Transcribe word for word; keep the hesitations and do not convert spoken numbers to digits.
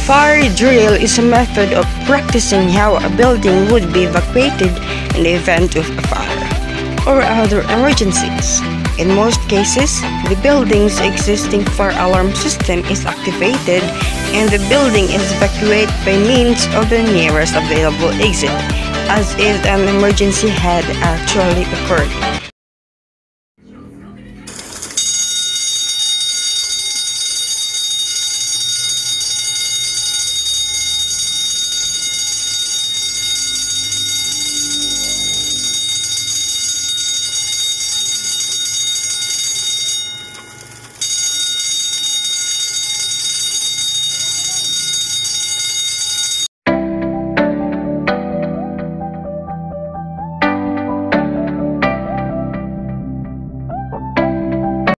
Fire drill is a method of practicing how a building would be evacuated in the event of a fire or other emergencies. In most cases, the building's existing fire alarm system is activated and the building is evacuated by means of the nearest available exit, as if an emergency had actually occurred.